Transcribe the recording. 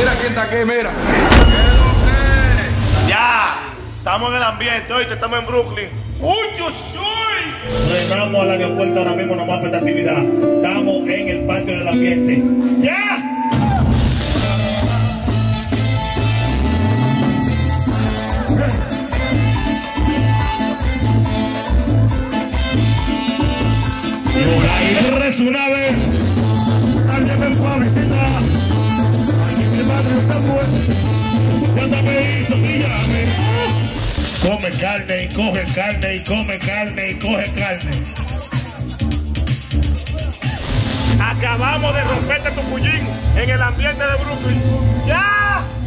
Mira quién está aquí, mira. Ya, estamos en el ambiente, hoy estamos en Brooklyn. ¡Uy, yo soy! Frenamos al aeropuerto ahora mismo nomás para esta actividad. Estamos en el patio del ambiente. ¡Ya! Y por ahí una vez, alguien me fue a visitar. Alguien mi madre está fuerte. Ya se me hizo mi llave. Come carne y coge carne y come carne y coge carne. Acabamos de romperte tu pullín en el ambiente de Brooklyn. ¡Ya!